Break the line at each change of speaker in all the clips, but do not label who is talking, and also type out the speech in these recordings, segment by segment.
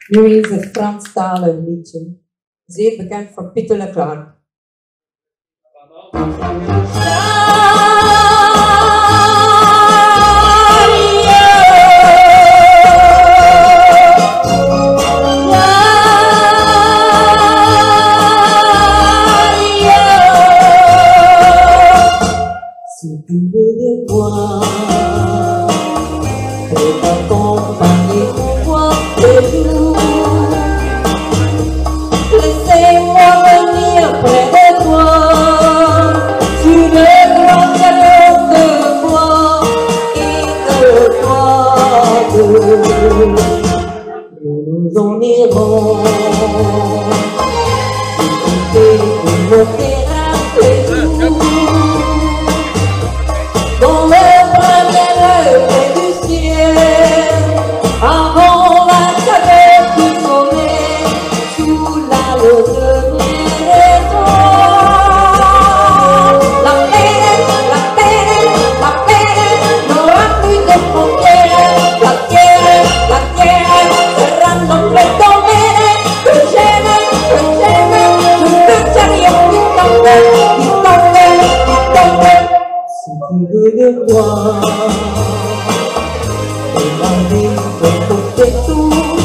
Nu eens het Franstalige liedje, zeer bekend van Pieter Leclerc.
Si tu veux voir, et t'accompagner moi les jours, laissez-moi venir près de toi, sur le grand galop de moi et de toi. Nous en irons, écouter mon terrain les jours. Dans le bras près du ciel, avant la chaleur du sommet, sous la lune de miel étoile. La planète n'aura plus de frontières. La terre sera notre domaine. Que j'aime, je veux chariot qui tombe. Si tu veux le voir, et la vie de côté tout,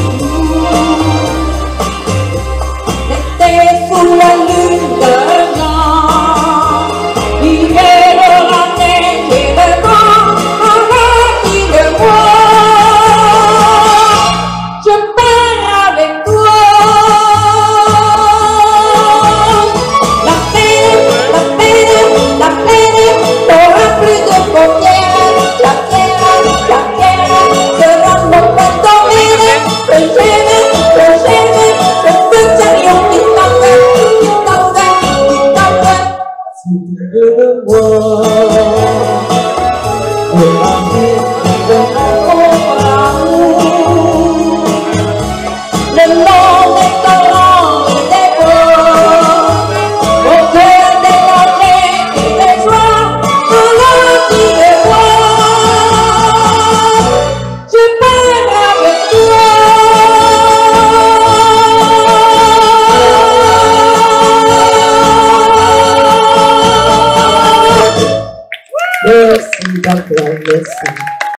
l'été sous la lune de blanc, l'hiver la neige et le vent, avec qui le voit, je pars avec toi. La peine n'aura plus de frontières. La terre sera notre domaine. Que j'aime, je veux chariot qui tombe. Si tu veux le voir, et la vie de mon amour, le long des torrents et des bois, au cœur des dangers et des joies, alors qui le voit, je pars avec toi. Merci, d'accord, merci.